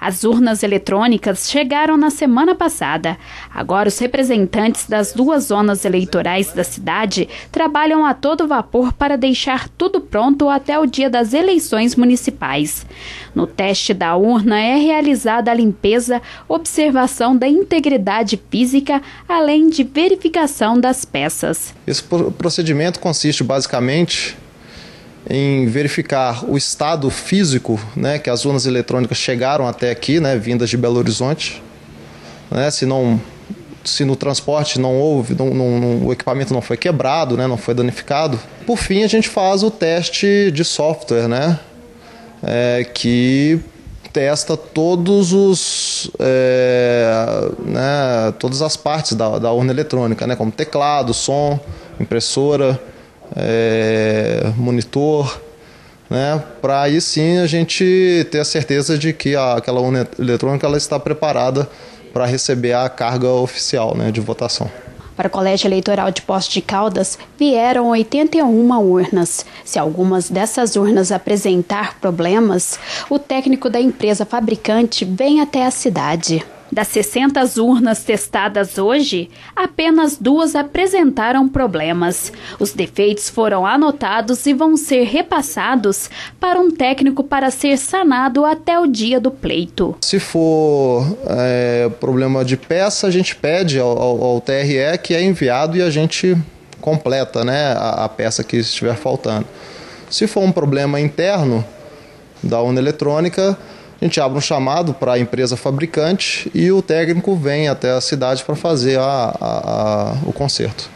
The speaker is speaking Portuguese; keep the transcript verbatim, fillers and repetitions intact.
As urnas eletrônicas chegaram na semana passada. Agora, os representantes das duas zonas eleitorais da cidade trabalham a todo vapor para deixar tudo pronto até o dia das eleições municipais. No teste da urna é realizada a limpeza, observação da integridade física, além de verificação das peças. Esse procedimento consiste basicamente em verificar o estado físico, né, que as urnas eletrônicas chegaram até aqui, né, vindas de Belo Horizonte, né, se não, se no transporte não houve, não, não, o equipamento não foi quebrado, né, não foi danificado. Por fim, a gente faz o teste de software, né, é, que testa todos os, é, né, todas as partes da, da urna eletrônica, né, como teclado, som, impressora, É, monitor, né, para aí sim a gente ter a certeza de que a, aquela urna eletrônica ela está preparada para receber a carga oficial, né, de votação. Para o Colégio Eleitoral de Poços de Caldas, vieram oitenta e uma urnas. Se algumas dessas urnas apresentar problemas, o técnico da empresa fabricante vem até a cidade. Das sessenta urnas testadas hoje, apenas duas apresentaram problemas. Os defeitos foram anotados e vão ser repassados para um técnico para ser sanado até o dia do pleito. Se for é, problema de peça, a gente pede ao, ao, ao T R E que é enviado e a gente completa, né, a, a peça que estiver faltando. Se for um problema interno da urna eletrônica, a gente abre um chamado para a empresa fabricante e o técnico vem até a cidade para fazer a, a, a, o conserto.